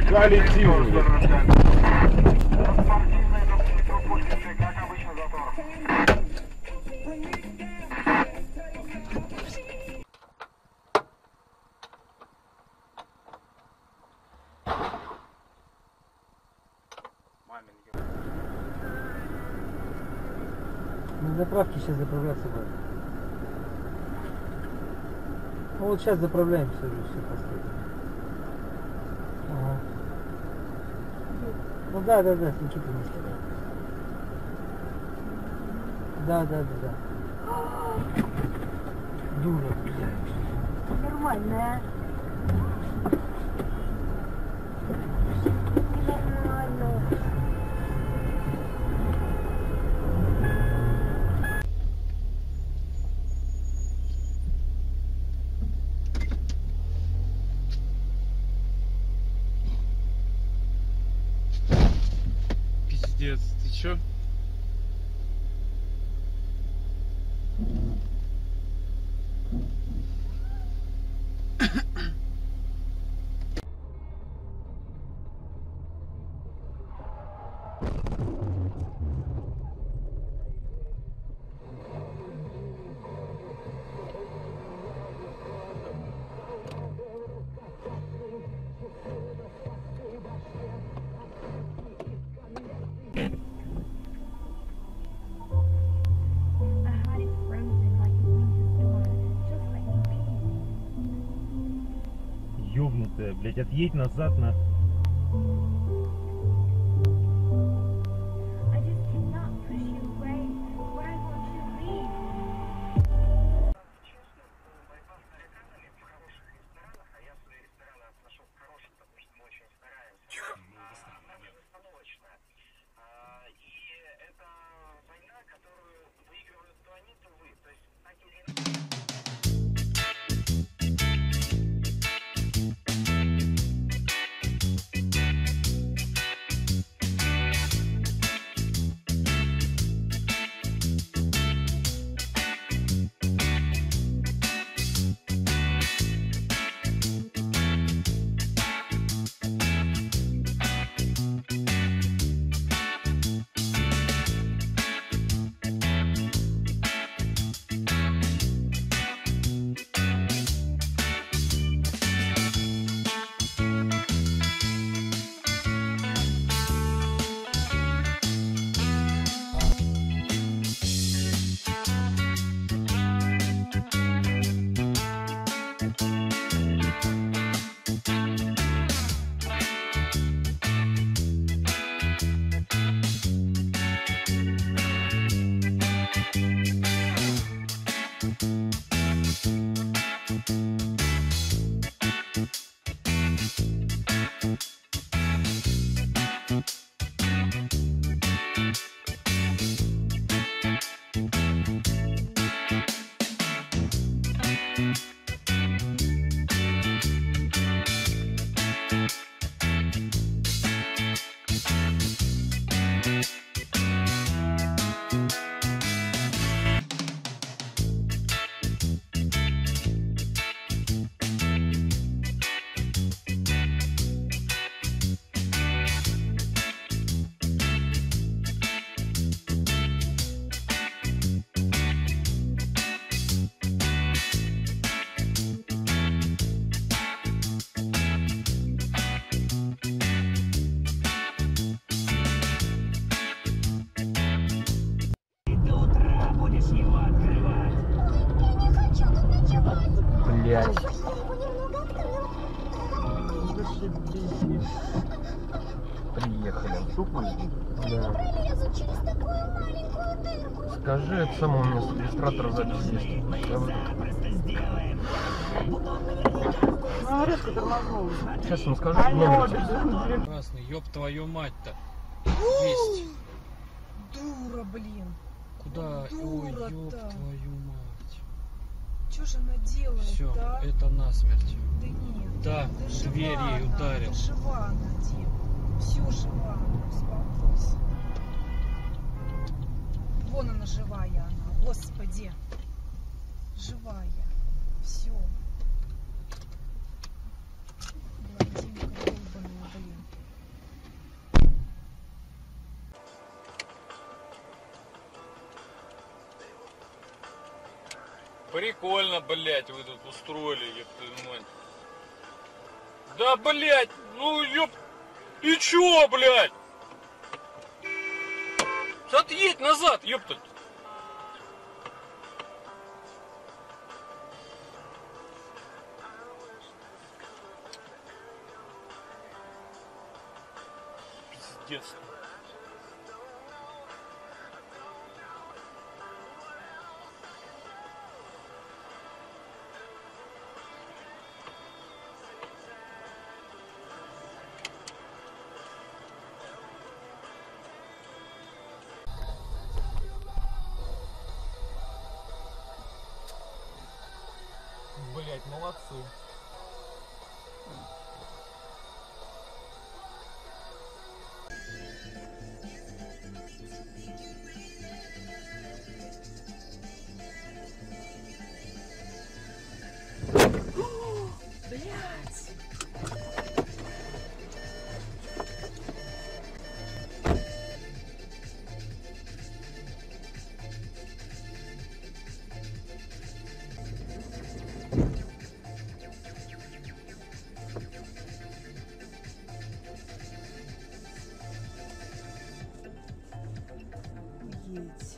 коллективный. На заправке сейчас заправляться будет. Ну вот сейчас заправляемся уже все последнее. Ага. Ну да, с Никитой не сказал. Да. Дура, блядь. Нормальная. Пиздец, ты чё? Ёбнутая, блядь, отъедь назад на... Блядь. Приехали. Да. Скажи, это самое, у меня с регистратора запись есть. Я вот... Резко тормознул. Сейчас ему скажу, номер. Красный, ёб твою мать-то. Есть. Дура, блин. Куда? Ой, ёб твою мать. Что же она делает, Все, да? это насмерть. Да нет. Да, Да дверь жива ей она, ударил. да жива она, Дим. Все жива она, успокойся. Вон она живая она, господи. Живая. Все. Блондинка долбаная, блин. Прикольно, блядь, вы тут устроили, ёб твою мать. Да, блядь, ну ёб... И чё, блядь? Отъедь назад, ёпта. Пиздец. Блять, молодцы. Едь.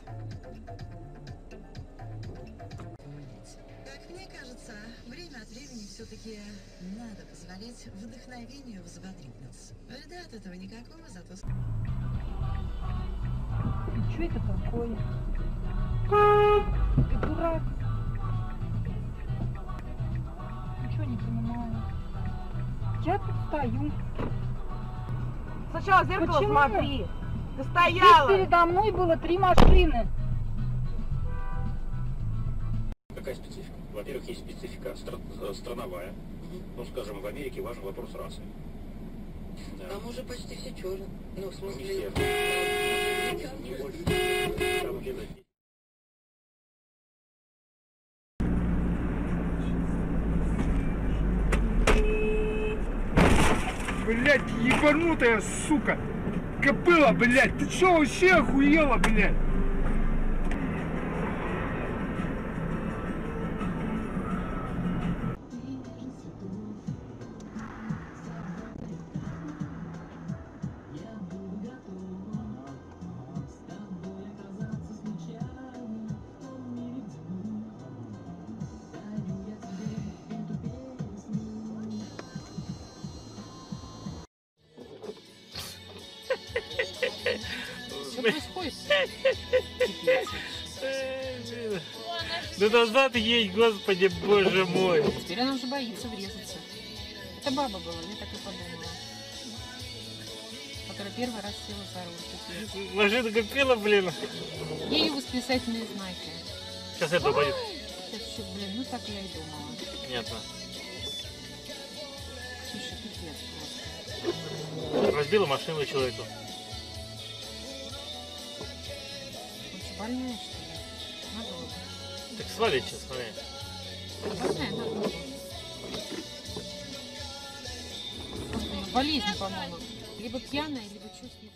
Как мне кажется, время от времени все-таки надо позволять вдохновению взбодрить нас. Вреда от этого никакого, зато... Что это такое? Ты дурак. Ничего не понимаю. Я тут стою. Сначала в зеркало Почему? смотри. Ты Здесь стояла. передо мной было 3 машины. Какая специфика? Во-первых, есть специфика страновая. Ну, скажем, в Америке важен вопрос расы. Да. Там уже почти все черные. Ну, в Не смысле... все. Не больше. Там где-то Блять, ебанутая, сука! Копыла, блять! Ты чё вообще охуела, блять? Что происходит? Да назад едь, господи, боже мой. Теперь она уже боится врезаться. Это баба была, я так и подумала. Которая первый раз села за руль. Теперь. Машина копила, блин. Ей восклицательные знаки. Сейчас это упадет. Сейчас еще, блин, ну так я и думала. Понятно. Слушай, пипец просто. Разбила машину человеку. Он что, больная, что ли? Надо было. Так свалить сейчас, смотри. Больная, надо было. Просто у неё болезнь, по-моему. Либо пьяная, либо чувствует.